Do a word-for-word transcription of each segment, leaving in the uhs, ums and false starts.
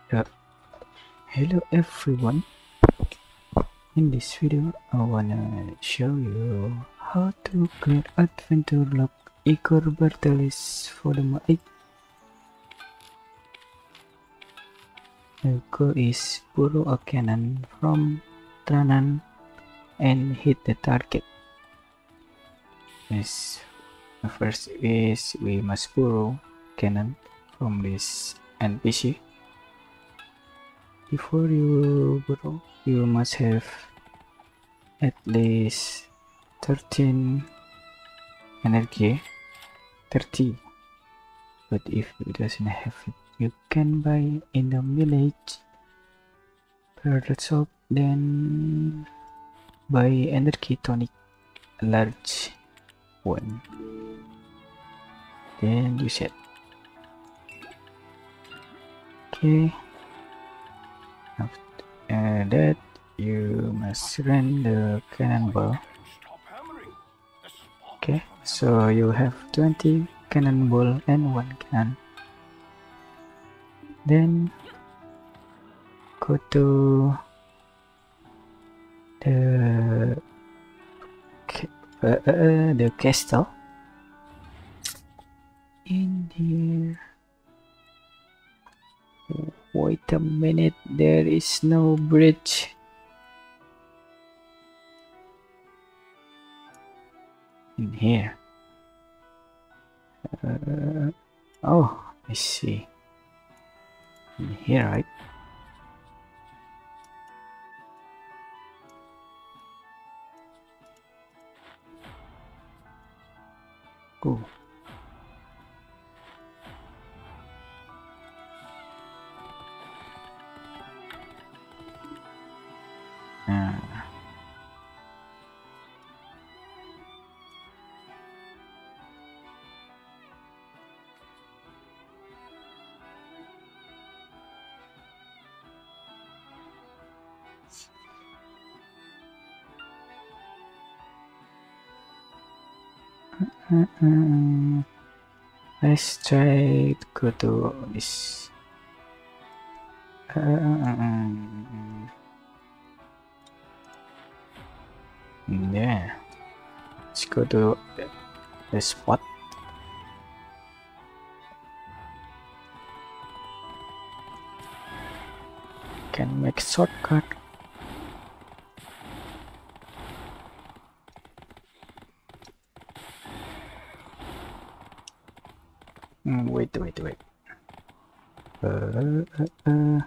Uh, hello everyone. In this video, I wanna show you how to create adventure log Igor Bartali's volume eight. The goal is borrow a cannon from Tranan and hit the target. Yes, the first is we must borrow cannon from this N P C. Before you borrow, you must have at least thirteen energy, thirty. But if you doesn't have it, you can buy in the village per the shop, then buy energy tonic, a large one. Then you set. Okay. After uh, that, you must run the cannonball. Okay, so you have twenty cannonball and one cannon. Then go to the uh, uh, the castle. In here. Wait a minute, there is no bridge. In here. Uh, oh, I see. In here, right? Cool. Ah. Uh, uh, let's try to go to this. Uh, uh, yeah, let's go to the, the spot. Can make shortcut. Mm, wait, wait, wait. Uh, uh, uh.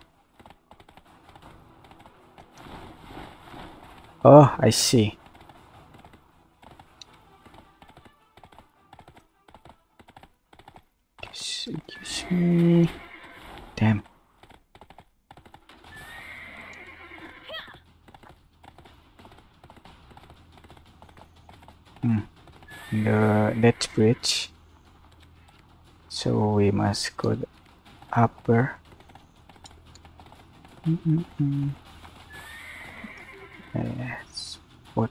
Oh, I see. Excuse me. Damn. Hmm. The that bridge. So we must go the upper. Mm -mm -mm. Yes. What?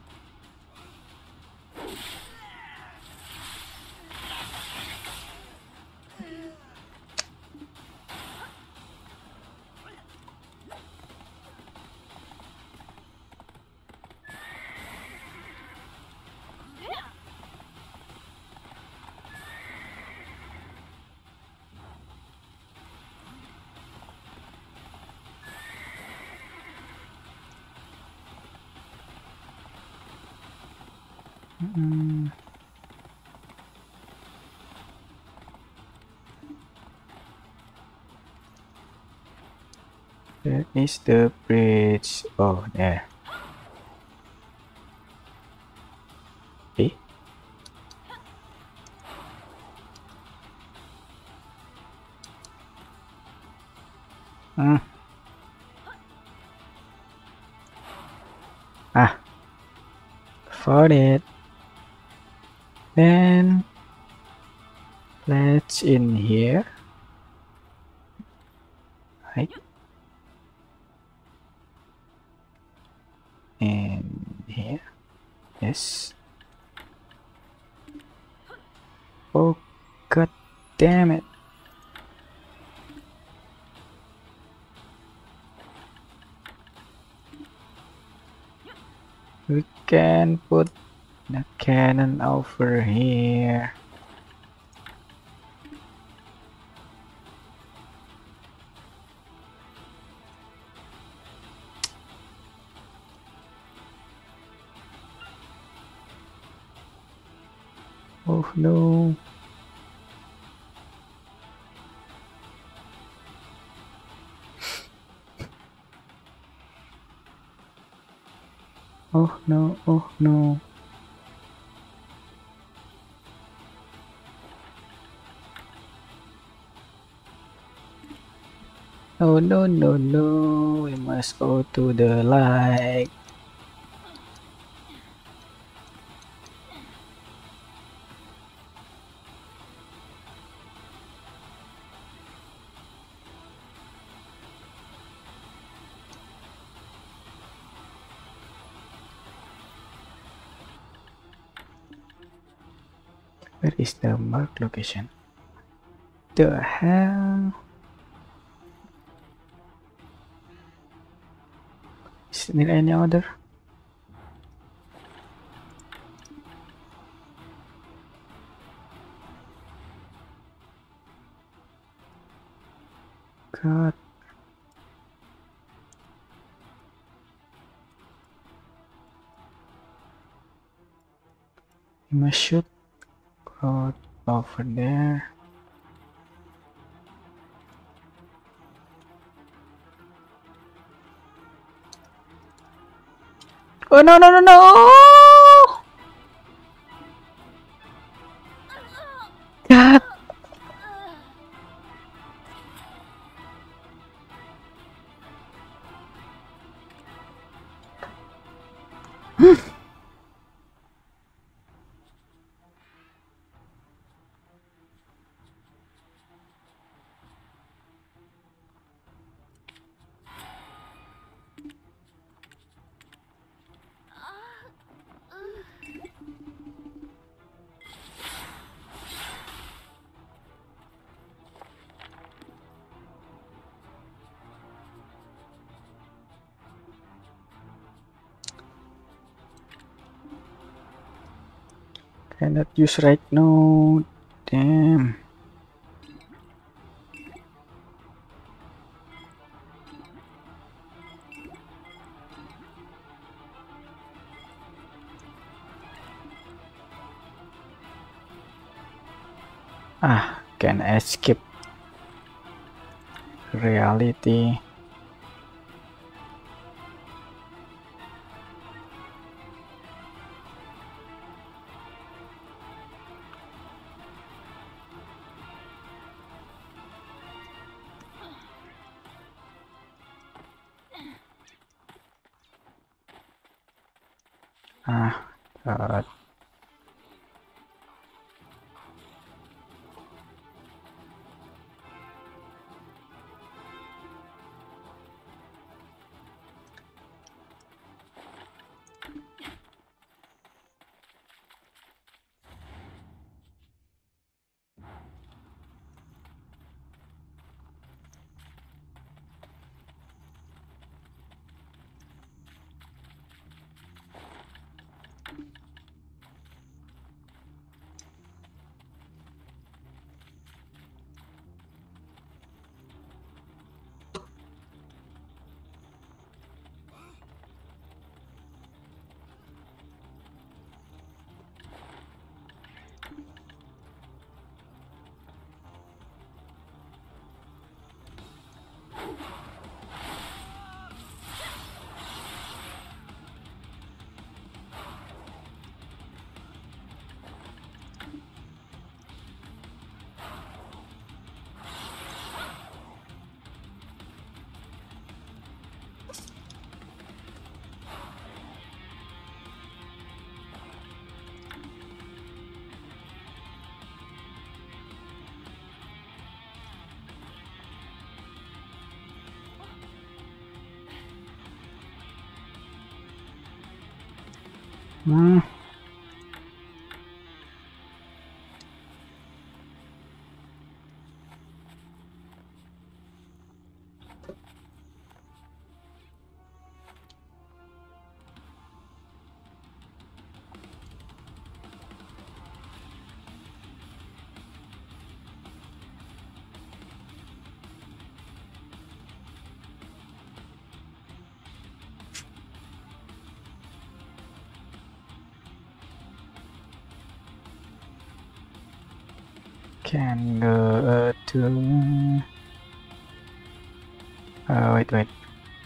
Mm. Where is the bridge? Oh, there. Okay. Hmm. Ah, found it. Then let's in here, right? And here, yes. Oh, god damn it! We can put the cannon over here. Oh no. Oh no, oh no. Oh no, no, no. We must go to the light. Where is the marked location? The hell? Is there any other? God. We must shoot God over there. Oh no, no, no, no! God. Cannot use right now. Damn. Ah, can escape reality. Ah, God. Hmm. can go uh, to uh, wait wait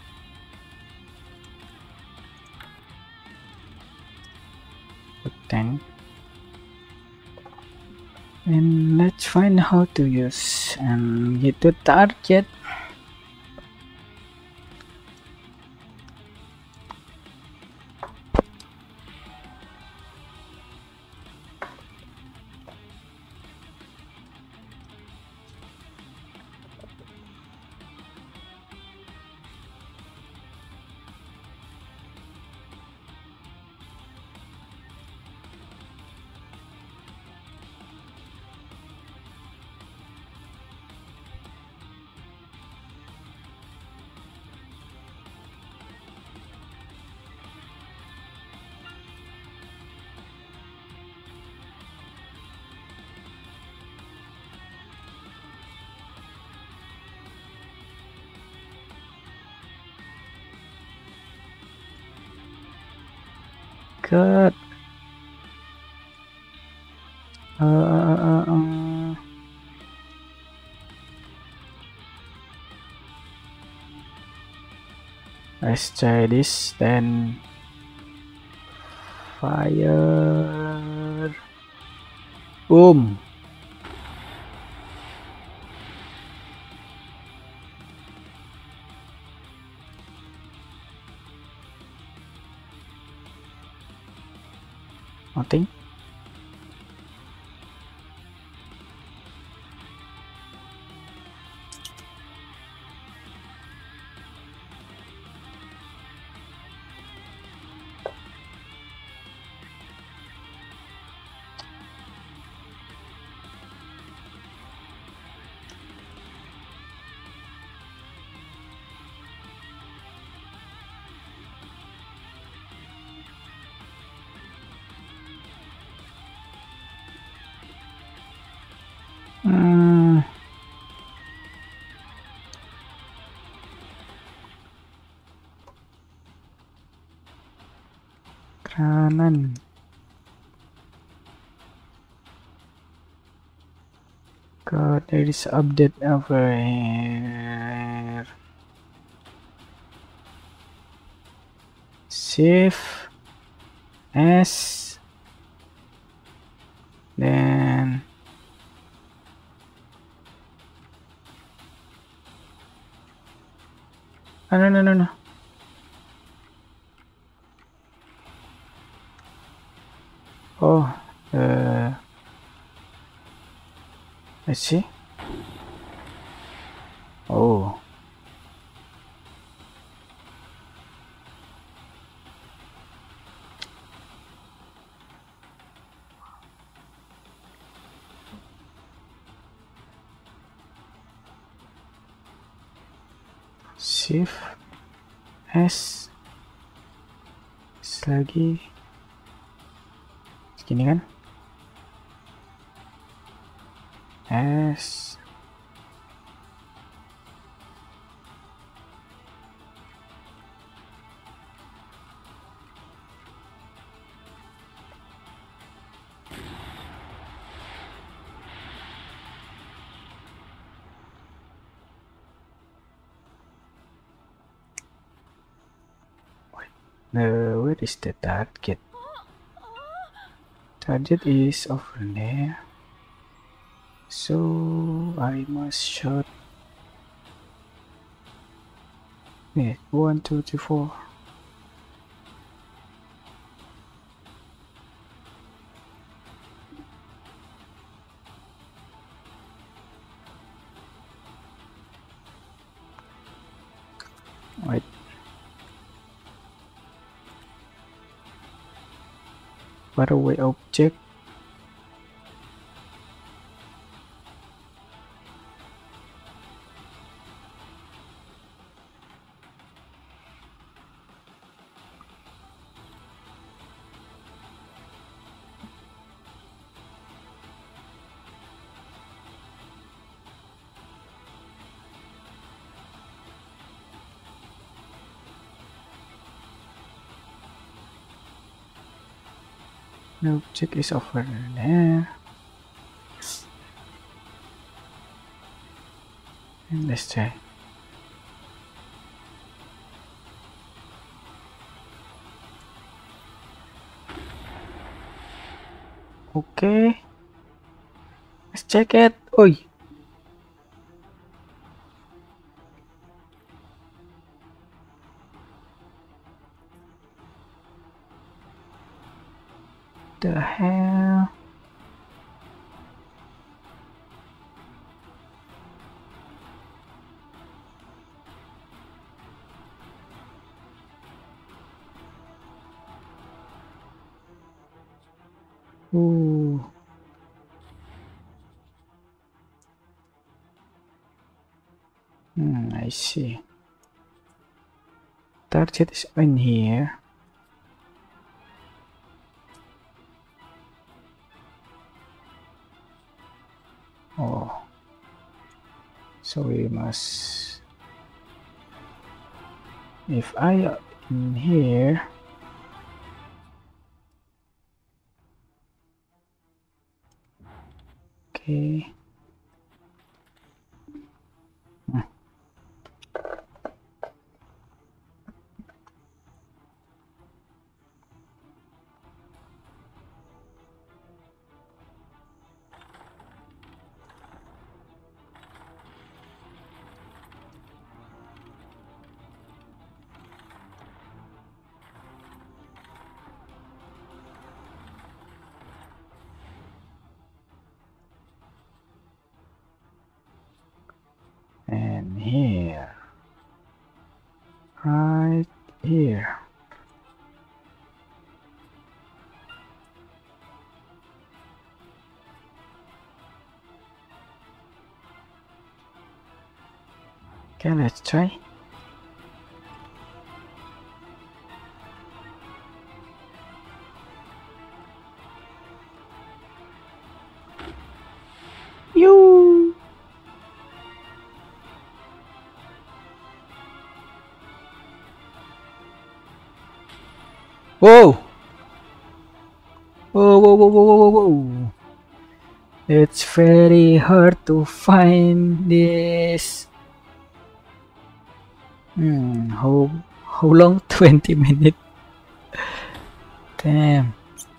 ten, and let's find how to use and get to target. Good. Uh, uh, uh, let's try this. Then fire. Boom. Nothing. Hmm. Tranan. God, there is update over here. Shift S. Then oh, no no no no. Oh, uh, let's see. Oh, Shift S. Lagi segini kan? S. No, where is the target? Target is over there. So I must shot. Yeah, one, two, three, four. Wait. Far away object. The object is over there. Let's try. Okay, let's check it. Oi, the hell? Ooh. Hmm, I see. Target is in here. Oh, so we must. If I in here. Okay. Hmm. And here, right here. Okay, let's try. You. Whoa! Whoa, whoa, whoa, whoa, whoa, whoa! It's very hard to find this. Hmm, how how long? twenty minutes. Damn.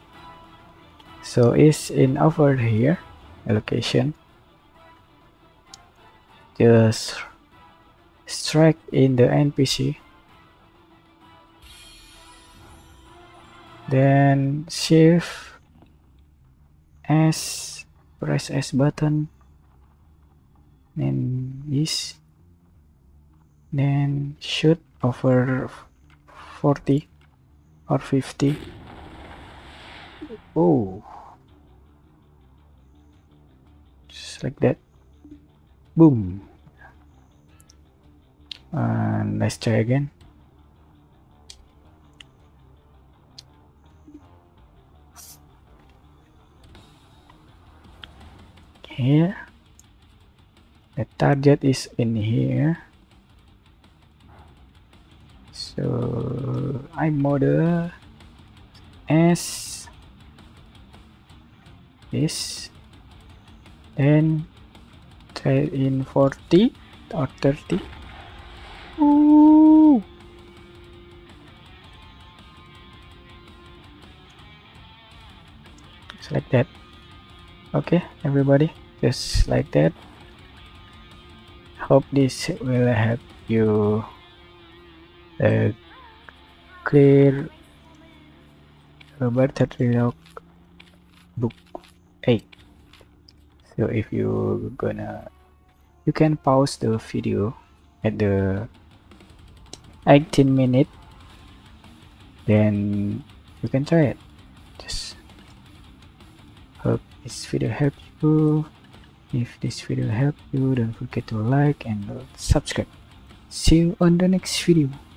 So it's in over here, location. Just strike in the N P C. Then shift S, press S button, then this, then shoot over forty or fifty. Oh, just like that. Boom. And let's try again. Here, the target is in here, so I model as this, then try in forty or thirty. Ooh. Just like that. Okay, everybody, just like that. Hope this will help you uh, clear Bartali Log book eight. So if you gonna, you can pause the video at the eighteen minute, then you can try it. Just hope this video helped you. If this video helped you, don't forget to like and subscribe. See you on the next video.